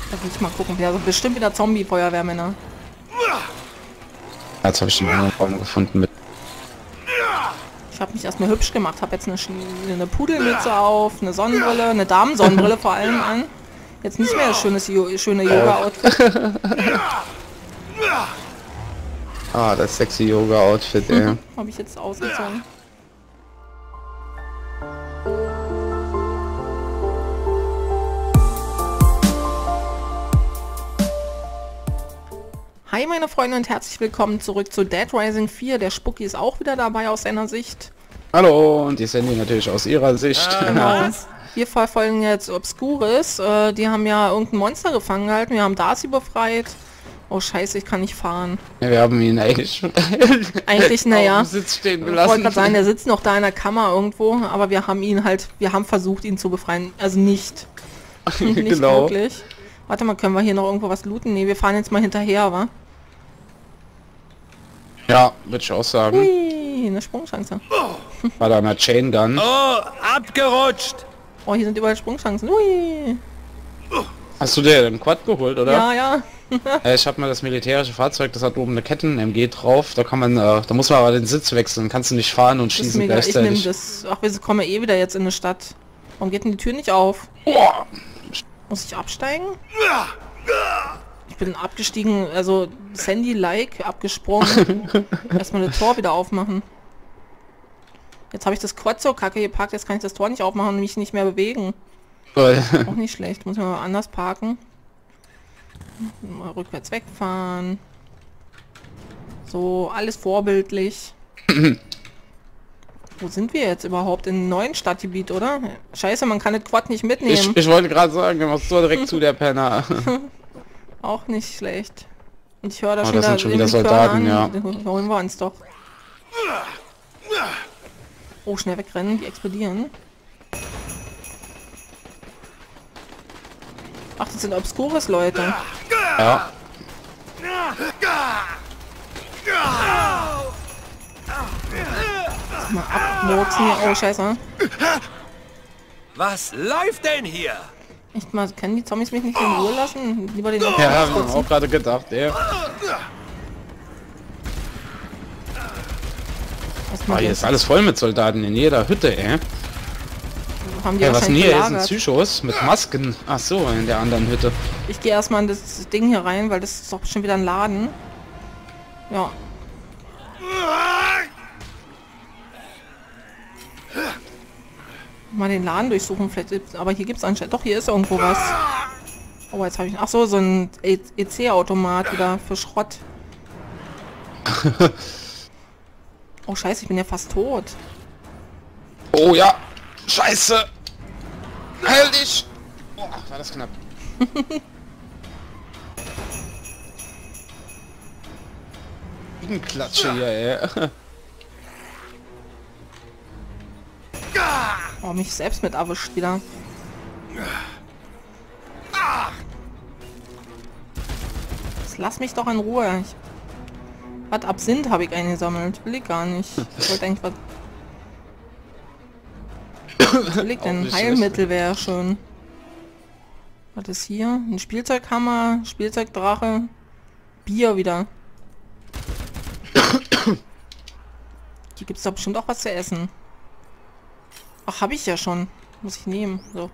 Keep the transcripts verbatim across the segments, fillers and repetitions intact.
Da will ich mal gucken. Ja, also bestimmt wieder Zombie-Feuerwehrmänner. Jetzt habe ich den anderen Raum gefunden mit. Ich habe mich erstmal hübsch gemacht. Habe jetzt eine, eine Pudelmütze auf, eine Sonnenbrille, eine Damensonnenbrille vor allem an. Jetzt nicht mehr das schönes, schöne Yoga-Outfit. Ah, das sexy Yoga-Outfit, ey. Habe ich jetzt ausgezogen. Hi meine Freunde und herzlich willkommen zurück zu Dead Rising vier. Der Spucki ist auch wieder dabei aus seiner Sicht. Hallo, und die Sandy natürlich aus ihrer Sicht. Genau. Wir verfolgen jetzt Obscures. Äh, die haben ja irgendein Monster gefangen gehalten. Wir haben Darcy befreit. Oh scheiße, ich kann nicht fahren. Ja, wir haben ihn eigentlich eigentlich, naja, Sitz stehen ich gelassen. wollte gerade sagen, der sitzt noch da in der Kammer irgendwo, aber wir haben ihn halt, wir haben versucht, ihn zu befreien. Also nicht. nicht genau. wirklich. Warte mal, können wir hier noch irgendwo was looten? Ne, wir fahren jetzt mal hinterher, wa? Ja, würde ich auch sagen. Hui, eine Sprungchance. War da eine Chain Gun. Oh, abgerutscht! Oh, hier sind überall Sprungchancen. Hui. Hast du dir den Quad geholt, oder? Ja, ja. äh, ich habe mal das militärische Fahrzeug, das hat oben eine Ketten-M G drauf. Da kann man, äh, da muss man aber den Sitz wechseln. Kannst du nicht fahren und Das ist schießen mega. Ich gleichzeitig. nehme das. Ach, wir kommen ja eh wieder jetzt in eine Stadt. Warum geht denn die Tür nicht auf? Oh. Muss ich absteigen? Ich bin abgestiegen, also Sandy-like abgesprungen. Erstmal das Tor wieder aufmachen. Jetzt habe ich das Quad so kacke geparkt, jetzt kann ich das Tor nicht aufmachen und mich nicht mehr bewegen. Toll. Auch nicht schlecht, muss ich mal anders parken. Mal rückwärts wegfahren. So, alles vorbildlich. Wo sind wir jetzt überhaupt? In einem neuen Stadtgebiet, oder? Scheiße, man kann das Quad nicht mitnehmen. Ich, ich wollte gerade sagen, wir machst so direkt zu der Penner. Auch nicht schlecht. Und ich höre da Oh, schon, das da sind schon wieder irgendwie Soldaten, Körner ja. an. Die holen wir uns doch. Oh, schnell wegrennen, die explodieren. Ach, das sind Obscures Leute. Ja. Mal abmurksen hier. Oh, scheiße. Was läuft denn hier? Echt mal, können die Zombies mich nicht in Ruhe lassen? Lieber den Ja, haben wir auch gerade gedacht, ey. Ah, hier ist alles voll mit Soldaten in jeder Hütte, ey. Haben die Ja, was denn wahrscheinlich hier? Hier sind gelagert. Psychos mit Masken. Ach so, in der anderen Hütte. Ich gehe erstmal in das Ding hier rein, weil das ist doch schon wieder ein Laden. Ja. Mal den Laden durchsuchen, vielleicht gibt's, aber hier gibt es anscheinend. Doch, hier ist irgendwo was. Oh, jetzt habe ich. Ach so, so ein E C-Automat wieder für Schrott. Oh scheiße, ich bin ja fast tot. Oh ja, scheiße. Heil dich. Oh, war das knapp. Klatsche hier, ey. Oh, mich selbst mit erwischt wieder. Jetzt lass mich doch in Ruhe. Ich, was Absinth habe ich eingesammelt. Will ich gar nicht. Ich wollte eigentlich was... Was will ich denn? Heilmittel wäre schön. Was ist hier? Ein Spielzeughammer, Spielzeugdrache, Bier wieder. Hier gibt es doch bestimmt auch was zu essen. Ach, habe ich ja schon. Muss ich nehmen. So.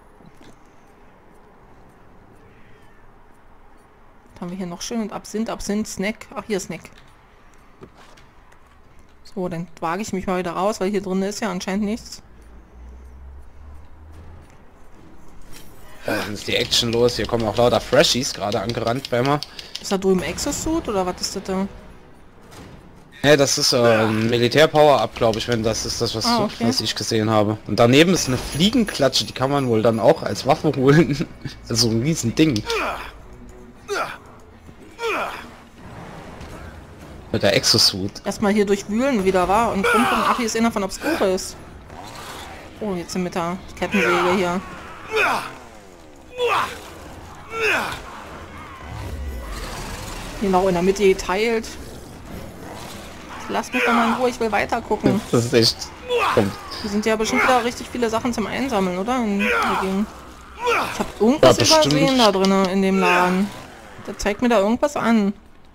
Was haben wir hier noch schön? Und Absinth, Absinth, Snack. Ach, hier Snack. So, dann wage ich mich mal wieder raus, weil hier drin ist ja anscheinend nichts. Da ist die Action los. Hier kommen auch lauter Freshies gerade angerannt bei mir. Ist da drüben Exosuit oder was ist das da? Ja, das ist äh, ein Militär-Power-Up, glaube ich, wenn das ist das, was, Ah, okay. was ich gesehen habe. Und daneben ist eine Fliegenklatsche, die kann man wohl dann auch als Waffe holen. Also ein riesen Ding. Mit der Exosuit. Erstmal hier durchwühlen wieder, war und rumgucken. Ach, hier ist einer von Obscures. Oh, jetzt sind mit der Kettensäge hier. Genau, in der Mitte geteilt. Lass mich doch mal in Ruhe, ich will weiter gucken. Das ist echt... Komm. Hier sind ja bestimmt wieder richtig viele Sachen zum Einsammeln, oder? In der Gegend. Ich habe irgendwas Ja, bestimmt. übersehen da drinnen in dem Laden. Der zeigt mir da irgendwas an.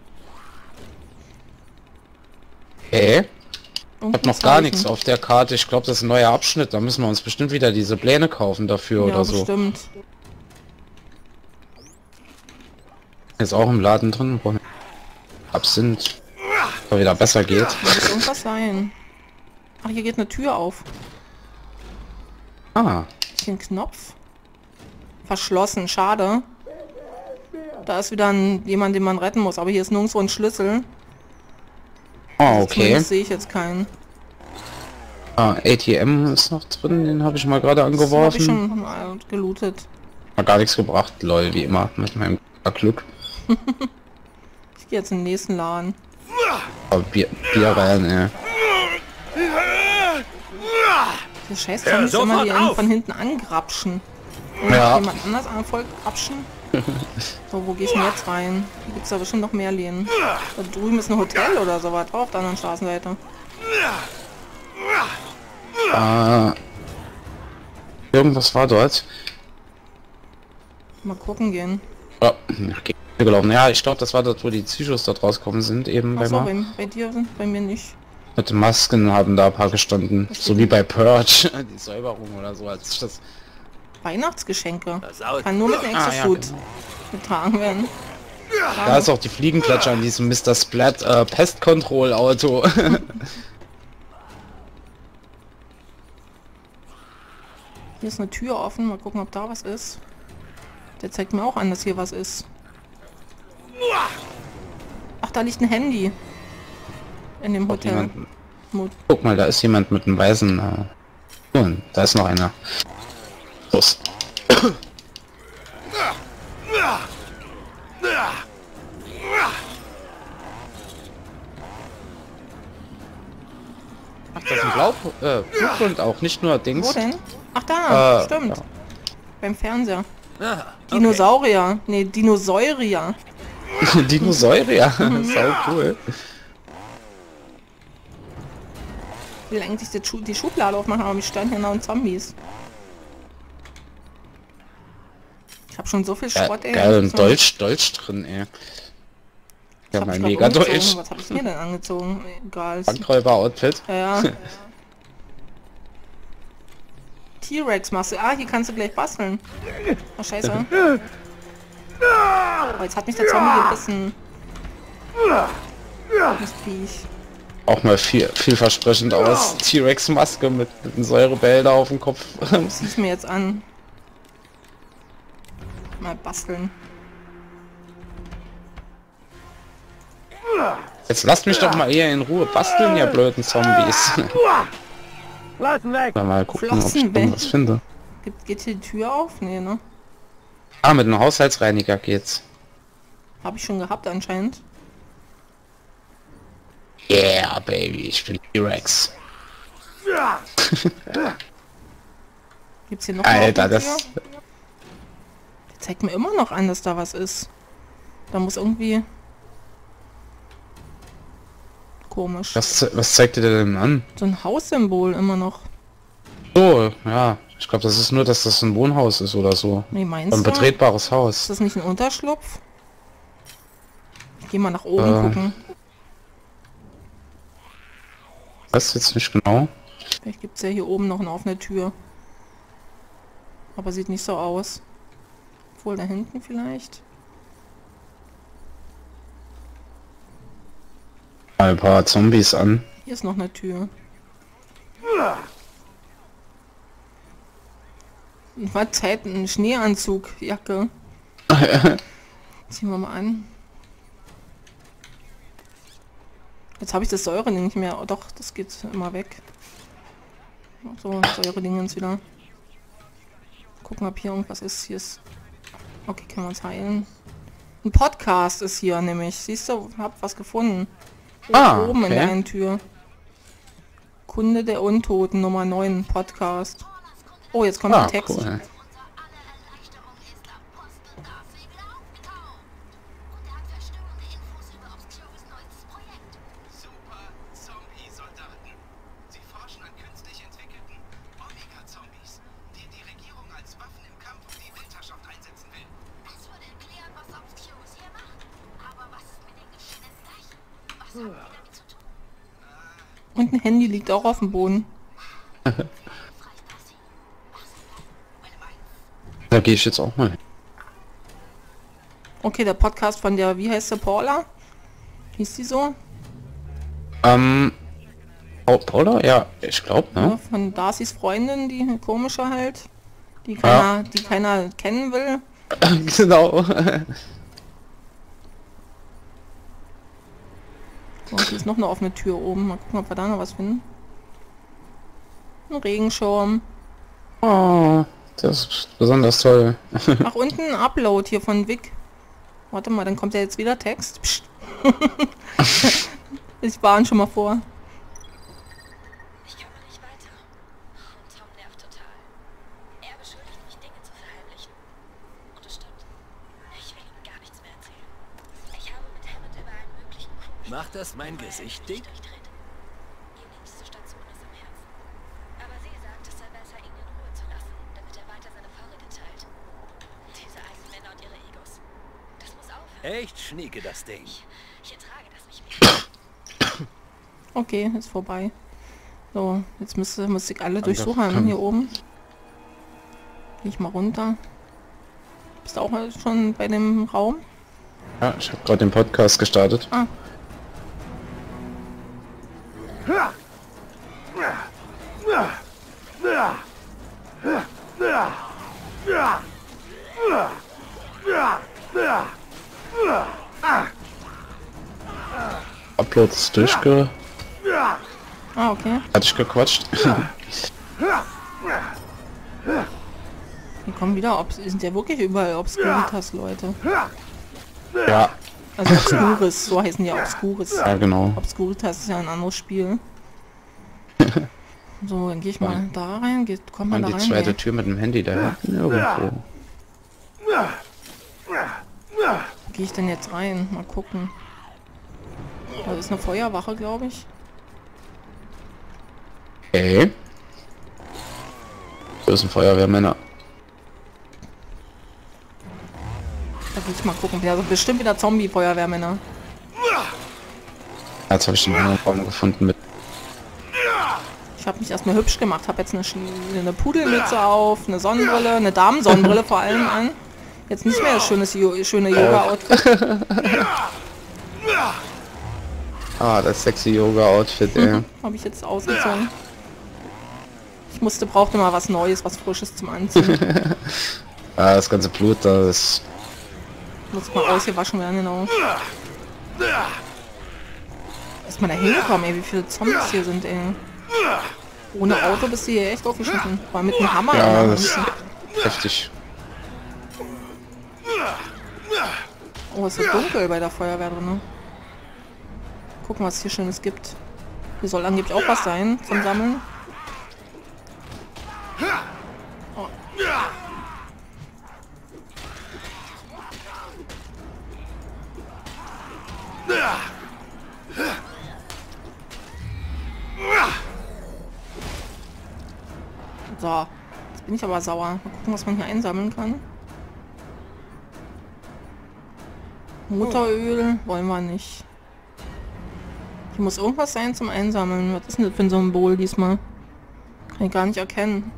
Okay. Ich Irgendein hab noch gar Zeichen. nichts auf der Karte. Ich glaube, das ist ein neuer Abschnitt. Da müssen wir uns bestimmt wieder diese Pläne kaufen dafür Ja, oder so. bestimmt. Ist auch im Laden drin. Wo Absinth. Aber wieder besser geht. Da muss irgendwas sein. Ach, hier geht eine Tür auf. Ah. Ist hier ein Knopf? Verschlossen, schade. Da ist wieder ein, jemand, den man retten muss. Aber hier ist nirgendwo ein Schlüssel. Ah, okay. Zumindest sehe ich jetzt keinen. Ah, A T M ist noch drin. Den habe ich mal gerade Das habe ich angeworfen. schon mal gelootet. Hat gar nichts gebracht. Lol, wie immer. Mit meinem Glück. Ich gehe jetzt in den nächsten Laden. Aber Bier, Bier rein, ey. Diese scheiß Hör Zombies immer, die sofort einen auf! von hinten angrapschen. Und Ja. jemand anders an voll grapschen. So, wo gehe ich denn jetzt rein? Hier gibt es da bestimmt noch mehr Läden. Da drüben ist ein Hotel oder sowas. Oh, auf der anderen Straßenseite. Äh, irgendwas war dort. Mal gucken gehen. Ja, okay. Gelaufen. Ja, ich glaube, das war dort, wo die Psychos dort rausgekommen sind, eben bei, Achso, Ma bei, bei dir sind, bei mir nicht. mit den Masken haben da ein paar gestanden. So wie bei Purge, die Säuberung oder so, als ich das... Weihnachtsgeschenke. Das Auto. Kann nur mit einem Ah, ja, Exosuit genau. getragen werden. Da ist auch die Fliegenklatsche an diesem Mister Splat äh, Pest Control Auto. Hier ist eine Tür offen. Mal gucken, ob da was ist. Der zeigt mir auch an, dass hier was ist. Ach, da liegt ein Handy. In dem Ob Hotel. jemand- Mo- Guck mal, da ist jemand mit einem weißen... Äh, oh, da ist noch einer. Los. Ach, das ist ein Blau äh, Blueprint auch, nicht nur Dings. Wo denn? Ach da, Äh, stimmt. ja. Beim Fernseher. Ah, okay. Dinosaurier. Nee, Dinosaurier. Dinosaurier, sau cool. Ich will eigentlich die, Schu die Schublade aufmachen, aber mich standen hier noch Zombies. Ich habe schon so viel Ge Schrott, ey. geil, ein So- Dolch, Dolch drin, ey. Ich Ja, hab mein mich mega grad umgezogen. Dolch. Was habe ich mir denn angezogen? Egal. Bankräuber-Outfit. Ja. T-Rex machst du. Ah, hier kannst du gleich basteln. Oh, scheiße. Oh, jetzt hat mich der Zombie gebissen. Das Viech. Auch mal viel, vielversprechend aus. T-Rex-Maske mit, mit einem Säurebehälter auf dem Kopf. Sieh's mir jetzt an. Mal basteln. Jetzt lasst mich doch mal eher in Ruhe basteln, ihr blöden Zombies. Lassen weg! Mal gucken, ob ich Flossen weg. irgendwas finde. Geht, geht hier die Tür auf? Nee, ne? Ah, mit einem Haushaltsreiniger geht's. Habe ich schon gehabt anscheinend. Yeah, baby, ich bin T-Rex. Gibt's hier noch eine Alter, offene das... Tür? Der zeigt mir immer noch an, dass da was ist. Da muss irgendwie... Komisch. Was, was zeigt ihr denn an? So ein Haussymbol immer noch. So, ja. Ich glaube, das ist nur, dass das ein Wohnhaus ist oder so. Nee, meinst Ein du? betretbares Ist Haus. das nicht ein Unterschlupf? Ich geh mal nach oben Äh. gucken. Weiß jetzt nicht genau. Vielleicht gibt es ja hier oben noch eine offene Tür. Aber sieht nicht so aus. Obwohl da hinten vielleicht. Mal ein paar Zombies an. Hier ist noch eine Tür. Was Zeit, ein Schneeanzug, Jacke. Ziehen wir mal an. Jetzt habe ich das Säureding nicht mehr. Oh, doch, das geht immer weg. So, Säureding jetzt wieder. Gucken, ob hier irgendwas ist. Hier ist... Okay, können wir uns heilen. Ein Podcast ist hier nämlich. Siehst du, hab was gefunden. Ah, Oben in der okay. einen Tür. Kunde der Untoten, Nummer neun, Podcast. Oh, jetzt kommt Ah, ein Text. cool. Super Zombie-Soldaten. Sie forschen an künstlich entwickelten Omega-Zombies, die die Regierung als Waffen im Kampf um die Weltherrschaft Und ein Handy liegt auch auf dem Boden. Da gehe ich jetzt auch mal hin. Okay, der Podcast von der, wie heißt der, Paula? Hieß die so? Ähm, oh, Paula? Ja, ich glaube, Ja, ne? von Darcys Freundin, die komische halt. Die keiner, Ja. die keiner kennen will. Genau. So, hier ist noch eine offene Tür oben. Mal gucken, ob wir da noch was finden. Ein Regenschirm. Oh, das ist besonders toll. Ach, unten ein Upload hier von Vic. Warte mal, dann kommt ja jetzt wieder Text. Psst. Ich warne schon mal vor. Ich komme nicht weiter. Und Tom nervt total. Er beschuldigt mich, Dinge zu verheimlichen. Und es stimmt. Ich will ihm gar nichts mehr erzählen. Ich habe mit Hammond über einen möglichen Coup Macht das mein Gesicht dick? durchdreht. Ihm liebste Station ist am Herzen. Aber sie sagt, es sei besser, ihn in Ruhe zu lassen, damit er weiter seine Vorräte teilt. Diese alten Männer und ihre Egos. Das muss aufhören. Echt schnieke das Ding. Ich ertrage das nicht mehr. Okay, ist vorbei. So, jetzt müsste, müsste ich alle Danke. durchsuchen hier oben. Gehe ich mal runter. Bist du auch mal schon bei dem Raum? Ja, ich habe gerade den Podcast gestartet. Ah, Upload ist durchge... ah okay. Hatte ich gequatscht. Die kommen wieder. Ob, sind ja wirklich überall Obscuritas, Leute. Ja, Also Obscuris, so heißen die Obscuris. ja genau. Obscuritas ist ja ein anderes Spiel. So, dann gehe ich mal da rein. Geht, kommt man Und da die rein? zweite Nee. Tür mit dem Handy da hinten irgendwo. Wo gehe ich denn jetzt rein? Mal gucken. Da ist eine Feuerwache, glaube ich. Okay. Das sind Feuerwehrmänner. Da will ich mal gucken. Ja, also bestimmt wieder Zombie-Feuerwehrmänner. Jetzt habe ich den anderen Raum gefunden mit... Ich habe mich erstmal hübsch gemacht. Habe jetzt eine, Sch- eine Pudelmütze auf, eine Sonnenbrille, eine Damensonnenbrille vor allem an. Jetzt nicht mehr das schönes, Jo- schöne Yoga-Outfit. Ah, das sexy Yoga-Outfit, ey. Habe ich jetzt ausgezogen. Ich musste, brauchte mal was Neues, was Frisches zum Anziehen. Ah, das ganze Blut, das... Muss mal ausgewaschen werden, genau. Ist man da hingekommen, ey, wie viele Zombies hier sind, ey. Ohne Auto bist du hier echt aufgeschnitten. War mit einem Hammer. Ja, in der das Hand. ist heftig. Oh, es ist dunkel bei der Feuerwehr drin. Ne? Gucken, was es hier Schönes gibt. Hier soll angeblich auch was sein zum Sammeln. Oh. So, jetzt bin ich aber sauer. Mal gucken, was man hier einsammeln kann. Motoröl wollen wir nicht. Hier muss irgendwas sein zum Einsammeln. Was ist denn das für ein Symbol diesmal? Kann ich gar nicht erkennen.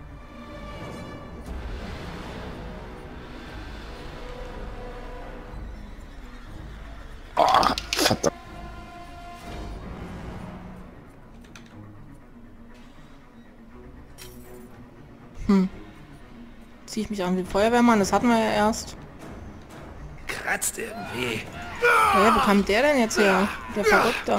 Oh, verdammt. Ziehe ich mich an wie ein Feuerwehrmann, das hatten wir ja erst. Kratzt irgendwie. Ja, wo kam der denn jetzt her? Der Verrückte.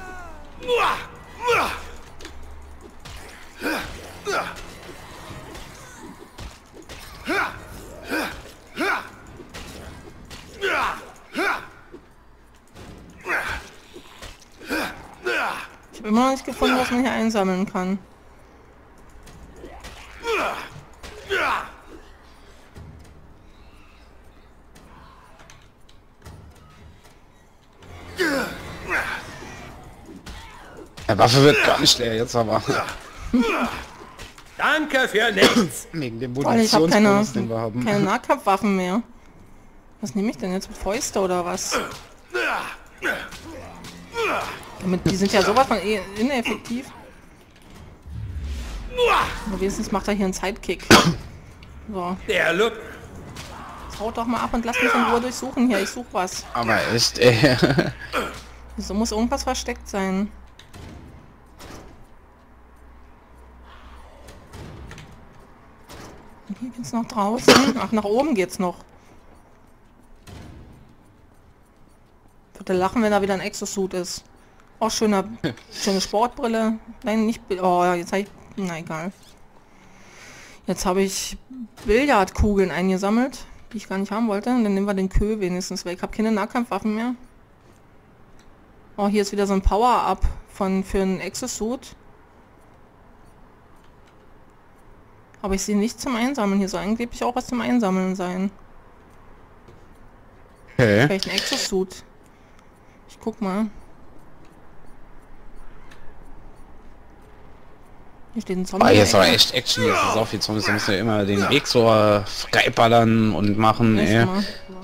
Ich habe immer noch nicht gefunden, was man hier einsammeln kann. Der Waffe wird gar nicht leer jetzt, aber... Danke für nichts. Wegen dem Weil ich habe keine, Munitionsbonus, den wir haben. keine Nahkampfwaffen mehr. Was nehme ich denn jetzt? Mit Fäuste oder was? Damit, die sind ja sowas von eh ineffektiv. Aber wenigstens macht er hier einen Sidekick. So, Der Look. jetzt haut doch mal ab und lass mich in Ruhe durchsuchen hier. Ich suche was. Aber echt, ey. So muss irgendwas versteckt sein. Und hier geht's noch draußen. Ach, nach oben geht's noch. Würde lachen, wenn da wieder ein Exosuit ist. Oh, schöner, schöne Sportbrille. Nein, nicht... Oh, jetzt habe ich... Na, egal. Jetzt habe ich Billardkugeln eingesammelt, die ich gar nicht haben wollte. Und dann nehmen wir den Kö wenigstens weg. Ich habe keine Nahkampfwaffen mehr. Oh, hier ist wieder so ein Power-Up von für einen Exosuit. Aber ich sehe nichts zum Einsammeln. Hier soll angeblich auch was zum Einsammeln sein. Okay. Vielleicht ein Exosuit. Ich guck mal. Hier steht ein Zombie. Ah, hier ist aber echt Action, hier ist so viel Zombies, da müssen wir immer den Weg so äh, freiballern und machen, Echt ey. mal.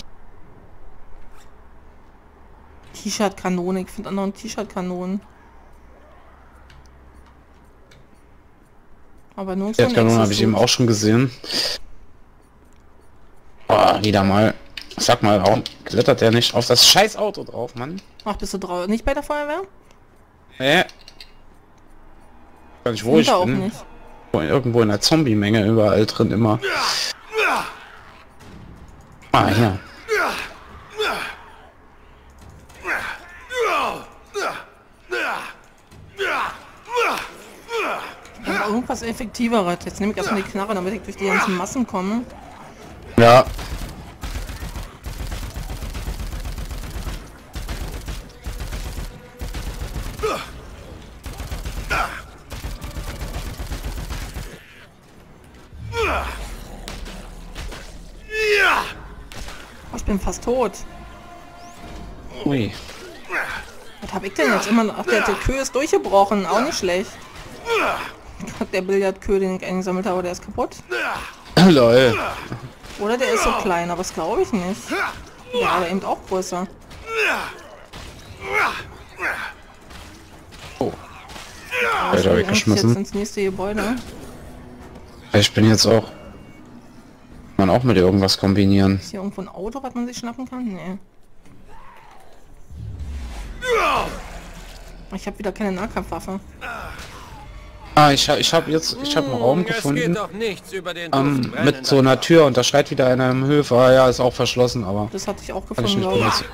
T-Shirt-Kanone, ich finde anderen T-Shirt-Kanonen. Aber nur so Die Kanone habe ich eben auch schon gesehen. Oh, wieder mal. Sag mal, warum klettert der nicht auf das scheiß Auto drauf, Mann? Ach, bist du draußen? Nicht bei der Feuerwehr? Äh. Gar nicht, wo ich auch bin. nicht. Irgendwo in der Zombie-Menge überall drin immer. Ah, ja. Aber irgendwas Effektiveres. Jetzt nehme ich erstmal die Knarre, damit ich durch die ganzen Massen komme. Ja. Oh, ich bin fast tot. Ui. Was habe ich denn jetzt immer noch? Ach, der, der Kö ist durchgebrochen. Auch nicht schlecht. Der Billardkö, den ich eingesammelt habe, der ist kaputt. Lol. Oder der ist so klein, aber das glaube ich nicht. Ja, aber eben auch größer. Oh. Aber Alter, ich will weggeschmissen. jetzt ins nächste Gebäude. Ich bin jetzt auch... Kann man auch mit irgendwas kombinieren. Ist hier irgendwo ein Auto, was man sich schnappen kann? Nee. Ich habe wieder keine Nahkampfwaffe. Ah, ich habe ich hab jetzt... Ich habe einen Raum Es geht gefunden. doch nichts über den Ähm, Duft mit so einer Tür und da schreit wieder einer im Höfe. Ah ja, ist auch verschlossen, aber... Das hatte ich auch Kann ich gefunden, nicht glaube benutzen.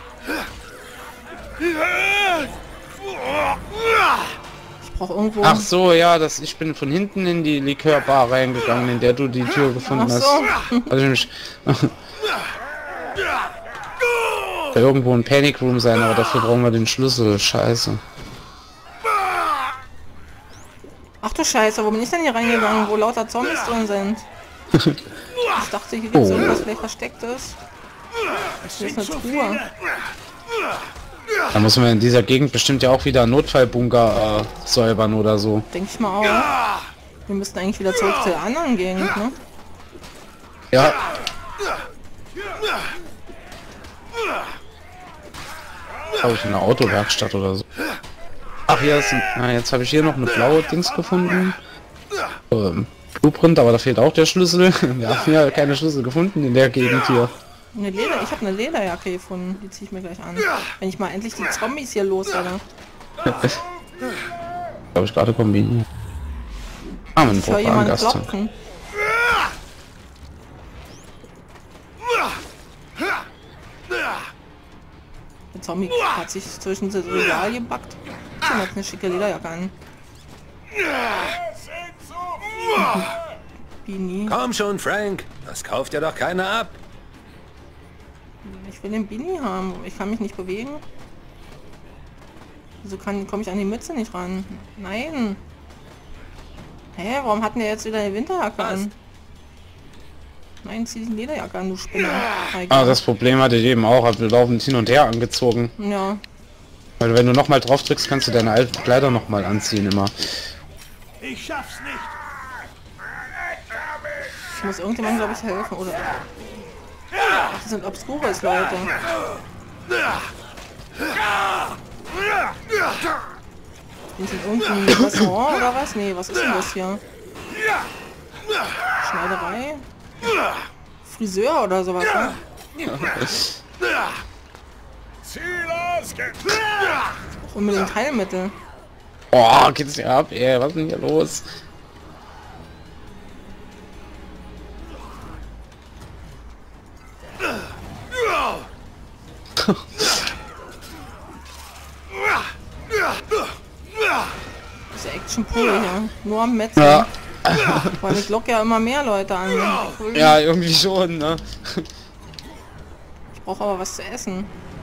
ich. Ich brauche irgendwo... Ach so, ja, das, ich bin von hinten in die Likörbar reingegangen, in der du die Tür gefunden Ach so. hast. Also ich mich, da irgendwo ein Panic Room sein, aber dafür brauchen wir den Schlüssel. Scheiße. Ach du Scheiße, wo bin ich denn hier reingegangen, wo lauter Zombies drin sind? Ich dachte, hier gibt es Oh. irgendwas vielleicht Verstecktes. Hier ist eine Truhe. Da muss man in dieser Gegend bestimmt ja auch wieder einen Notfallbunker äh, säubern oder so. Denke ich mal auch. Wir müssten eigentlich wieder zurück zur anderen Gegend, ne? Ja. Habe ich in einer Autowerkstatt oder so. Ach, hier ist ein, na, jetzt habe ich hier noch eine blaue Dings gefunden. Ähm, Blueprint, aber da fehlt auch der Schlüssel. Wir haben ja keine Schlüssel gefunden in der Gegend hier. Eine Leder, ich habe eine Lederjacke gefunden, die ziehe ich mir gleich an. Wenn ich mal endlich die Zombies hier loswerde. Habe ich gerade kombiniert. Ah, mit Ich höre jemanden Gast. klopfen. Der Zombie hat sich zwischen das Regal gebackt. Ich habe jetzt eine schicke Lederjacke an. Beanie. Komm schon, Frank. Das kauft ja doch keiner ab. Ich will den Beanie haben. Ich kann mich nicht bewegen. Wieso kann komme ich an die Mütze nicht ran? Nein. Hä, warum hatten der jetzt wieder eine Winterjacke Was? an? Nein, zieh die Lederjacke an, du Spinner. Ah, das Problem hatte ich eben auch. Hab wir laufend hin und her angezogen. Ja. Weil wenn du noch mal drauf drückst, kannst du deine alten Kleider noch mal anziehen immer. Ich schaff's nicht. Ich muss irgendjemandem, glaube ich, helfen, oder? Ach, das sind Obskures, Leute. Ist das irgendein Restaurant oder was? Nee, was ist denn das hier? Schneiderei? Friseur oder sowas, ne? Unbedingt Heilmittel. Oh, geht's hier ab, ey, was ist denn hier los? Das ist ja Action pur hier. Nur am Metzen. Ja. Weil ich locke ja immer mehr Leute an. Ja, irgendwie schon, ne? Ich brauche aber was zu essen.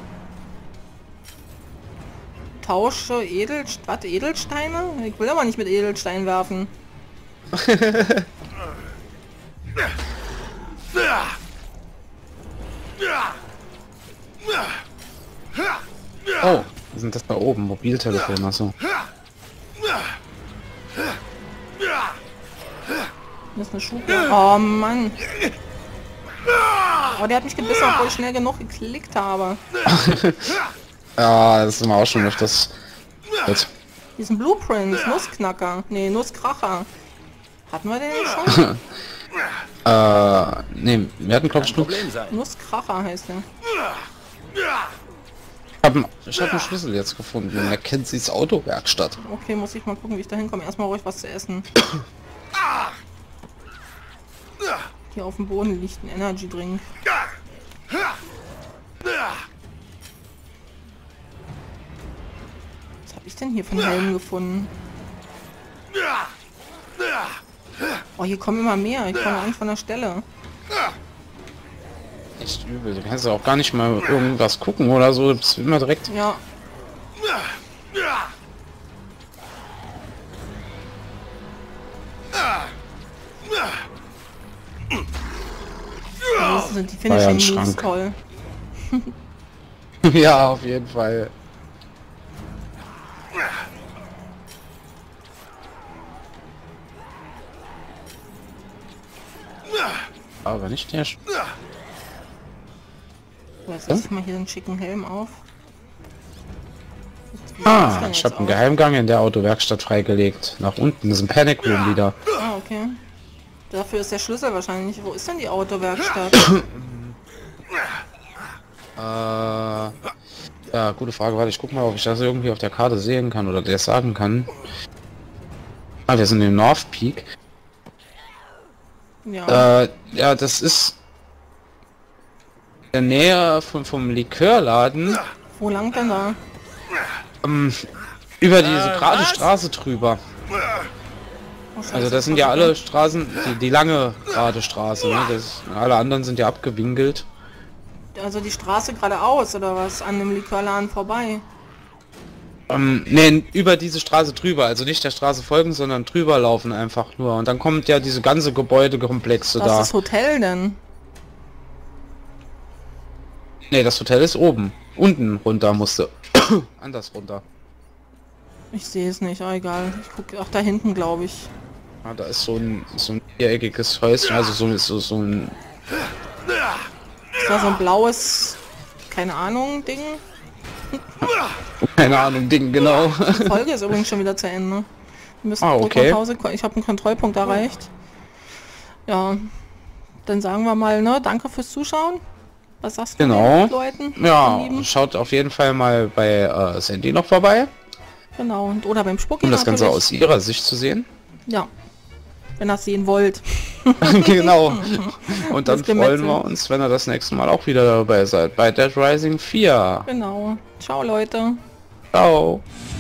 Tausche Edel... Was? Edelsteine? Ich will aber nicht mit Edelstein werfen. Oh, was sind das da oben? Mobiltelefon, achso. Das ist eine Schublade. Oh Mann. Oh, der hat mich gebissen, obwohl ich schnell genug geklickt habe. Ja, das ist immer auch schon öfters. Gut. Diesen Blueprint, Nussknacker. Nee, Nusskracher. Hatten wir den nicht schon? Äh, nee, wir hatten glaube ich nur... Problem sein. Nusskracher heißt der. Ich habe hab einen Schlüssel jetzt gefunden. Mackenzie's Autowerkstatt. Okay, muss ich mal gucken, wie ich da hinkomme. Erstmal ruhig was zu essen. Hier auf dem Boden liegt ein Energy Drink. Was habe ich denn hier für einen Helm gefunden? Oh, hier kommen immer mehr. Ich komme an von der Stelle. Echt übel. Du kannst ja auch gar nicht mal irgendwas gucken oder so. Du bist immer direkt... Ja. Das sind die War ja ein Finishing Moves Schrank. toll. Ja, auf jeden Fall. Aber nicht der... Sch Jetzt setze ich mal hier einen schicken Helm auf. Wie ist Ah, denn ich jetzt habe einen aus? Geheimgang in der Autowerkstatt freigelegt. Nach unten ist ein Panic Room wieder. Ah, okay. Dafür ist der Schlüssel wahrscheinlich. Wo ist denn die Autowerkstatt? Äh, ja, gute Frage. Warte, ich guck mal, ob ich das irgendwie auf der Karte sehen kann oder der sagen kann. Ah, wir sind im North Peak. Ja. Äh, ja, das ist in der Nähe von, vom Likörladen. Wo lang denn da? Ähm, über diese gerade Straße drüber. Oh, Scheiße, Also das sind ja alle Straßen, die, die lange gerade Straße. Ne? Das, alle anderen sind ja abgewinkelt. Also die Straße geradeaus oder was? An dem Likörladen vorbei? Ähm, nee, über diese Straße drüber, also nicht der Straße folgen, sondern drüber laufen einfach nur. Und dann kommt ja diese ganze Gebäudekomplexe Was da. ist das Hotel denn? Nee, das Hotel ist oben. Unten runter musste. Anders runter. Ich sehe es nicht, ah, egal. Ich gucke, ach da hinten glaube ich. Ah, da ist so ein so ein viereckiges Häuschen, also so, so, so ein... Ist da so ein blaues, keine Ahnung, Ding? Keine Ahnung, Ding, genau. Die Folge ist übrigens schon wieder zu Ende. Wir müssen Ah, zurück okay. nach Hause. Ich habe einen Kontrollpunkt erreicht. Ja, dann sagen wir mal, ne, danke fürs Zuschauen. Was sagst du Genau. den Leuten? Ja, den Lieben? schaut auf jeden Fall mal bei äh, Sandy noch vorbei, Genau, und oder beim Spucki um das Ganze natürlich. aus ihrer Sicht zu sehen. Ja, wenn ihr es sehen wollt. Genau. Und dann Das Gemetzel. freuen wir uns, wenn ihr das nächste Mal auch wieder dabei seid bei Dead Rising vier. Genau. Ciao, Leute. Ciao.